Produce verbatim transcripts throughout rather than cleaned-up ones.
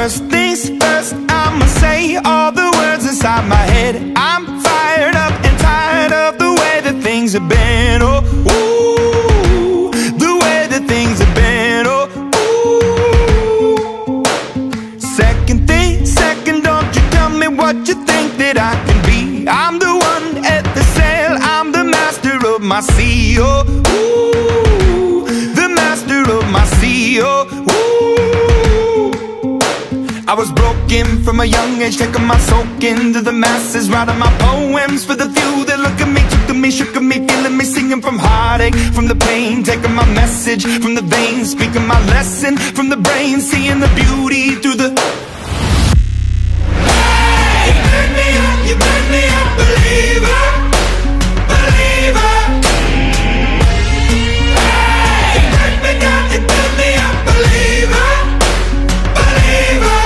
First things first, I'ma say all the words inside my head. I'm fired up and tired of the way that things have been. Oh, ooh, the way that things have been. Oh, ooh. Second thing, second, don't you tell me what you think that I can be. I'm the one at the sail, I'm the master of my sea. Oh, ooh, the master of my sea. Oh, ooh. I was broken from a young age, taking my soak into the masses, writing my poems for the few that look at me, took to me, shook at me, feeling me, singing from heartache, from the pain, taking my message from the veins, speaking my lesson from the brain, seeing the beauty through the... Hey, you burn me up, you burn me up, believer, believer. Hey, you burn me down, you burn me up, believer, believer.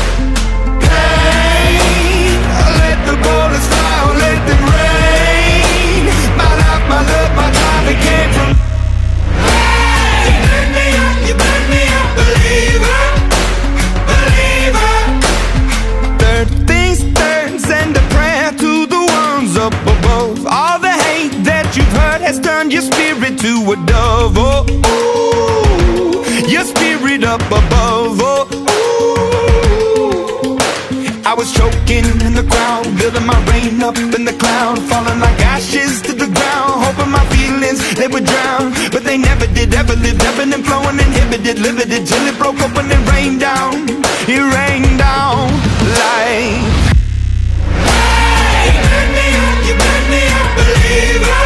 Has turned your spirit to a dove. Oh, ooh, your spirit up above. Oh, ooh. I was choking in the crowd, building my rain up in the cloud, falling like ashes to the ground, hoping my feelings they would drown, but they never did. Ever lived, ebbing and flowing, inhibited, limited, till it broke open and rained down. It rained down like... Hey, you burn me up, you burn me up, believer.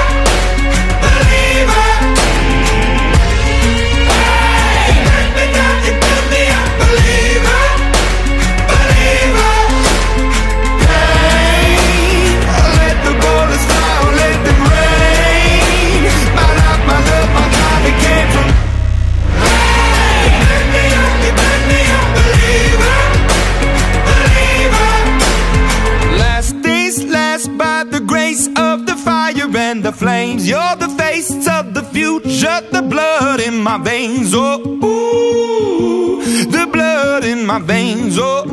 And the flames, you're the face of the future, the blood in my veins. Oh, ooh, the blood in my veins. Oh,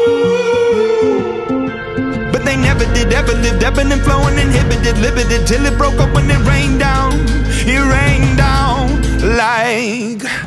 ooh. But they never did, ever lived, ebbing and flowing, inhibited, limited, till it broke up when it rained down. It rained down like...